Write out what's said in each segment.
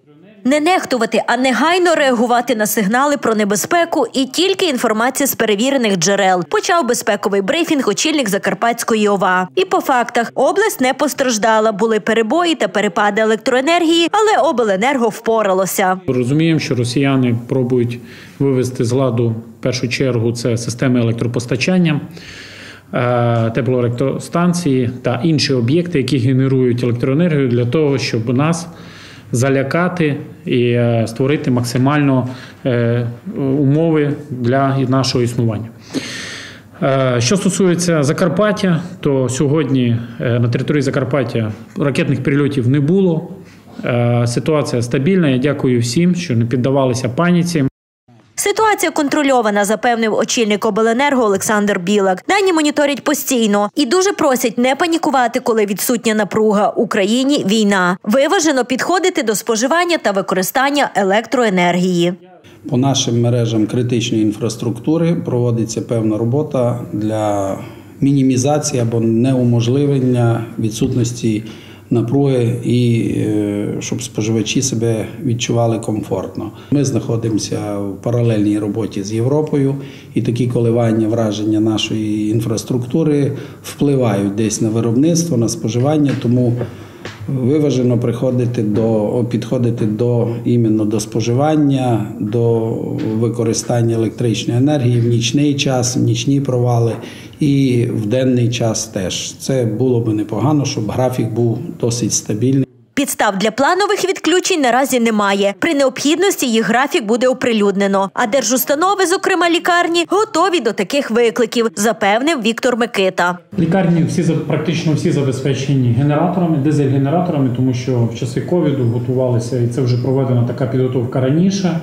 Не нехтувати, а негайно реагувати на сигнали про небезпеку і тільки інформація з перевірених джерел. Почав безпековий брифінг очільник Закарпатської ОВА. І по фактах, область не постраждала. Були перебої та перепади електроенергії, але обленерго впоралося. Розуміємо, що росіяни пробують вивести з ладу, в першу чергу, це системи електропостачання, теплоелектростанції та інші об'єкти, які генерують електроенергію для того, щоб нас залякати і створити максимально умови для нашого існування. Що стосується Закарпаття, то сьогодні на території Закарпаття ракетних прильотів не було. Ситуація стабільна. Я дякую всім, що не піддавалися паніці. Ситуація контрольована, запевнив очільник обленерго Олександр Білак. Дані моніторять постійно і дуже просять не панікувати, коли відсутня напруга. В Україні війна. Виважено підходити до споживання та використання електроенергії. По нашим мережам критичної інфраструктури проводиться певна робота для мінімізації або неуможливлення відсутності напруги і щоб споживачі себе відчували комфортно. Ми знаходимося в паралельній роботі з Європою, і такі коливання враження нашої інфраструктури впливають десь на виробництво, на споживання, тому виважено підходити до споживання, до використання електричної енергії в нічний час, в нічні провали і в денний час теж. Це було б непогано, щоб графік був досить стабільний. Підстав для планових відключень наразі немає. При необхідності їх графік буде оприлюднено. А держустанови, зокрема лікарні, готові до таких викликів, запевнив Віктор Микита. Лікарні практично всі забезпечені генераторами, дизель-генераторами, тому що в часи ковіду готувалися, і це вже проведена така підготовка раніше.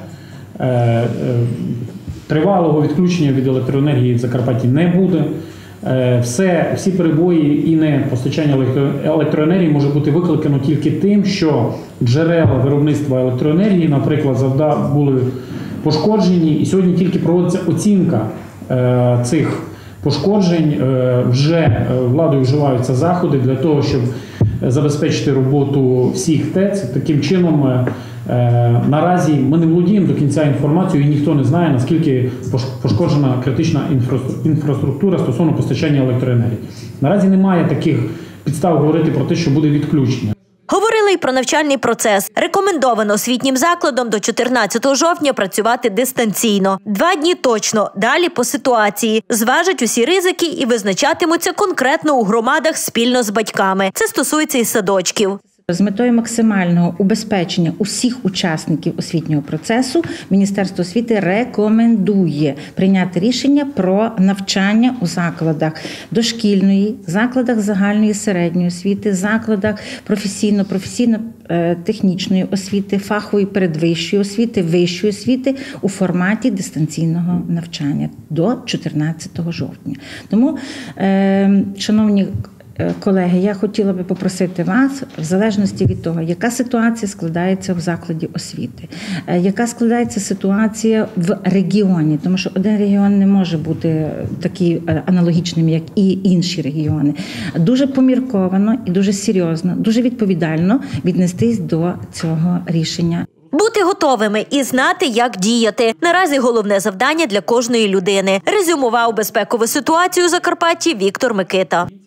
Тривалого відключення від електроенергії в Закарпатті не буде. Всі перебої і непостачання електроенергії може бути викликано тільки тим, що джерела виробництва електроенергії, наприклад, були пошкоджені, і сьогодні тільки проводиться оцінка цих пошкоджень. Вже владою вживаються заходи для того, щоб забезпечити роботу всіх ТЕЦ. Таким чином, наразі ми не володіємо до кінця інформацією, і ніхто не знає, наскільки пошкоджена критична інфраструктура стосовно постачання електроенергії. Наразі немає таких підстав говорити про те, що буде відключення. Говорили й про навчальний процес. Рекомендовано освітнім закладам до 14 жовтня працювати дистанційно. 2 дні точно, далі по ситуації. Зважать усі ризики і визначатимуться конкретно у громадах спільно з батьками. Це стосується і садочків. З метою максимального убезпечення усіх учасників освітнього процесу Міністерство освіти рекомендує прийняти рішення про навчання у закладах дошкільної, закладах загальної середньої освіти, закладах професійно-технічної освіти, фахової передвищої освіти, вищої освіти у форматі дистанційного навчання до 14 жовтня. Тому, шановні колеги, я хотіла би попросити вас, в залежності від того, яка ситуація складається в закладі освіти, яка складається ситуація в регіоні, тому що один регіон не може бути такий аналогічним, як і інші регіони. Дуже помірковано і дуже серйозно, дуже відповідально віднестись до цього рішення. Бути готовими і знати, як діяти. Наразі головне завдання для кожної людини. Резюмував безпекову ситуацію у Закарпатті Віктор Микита.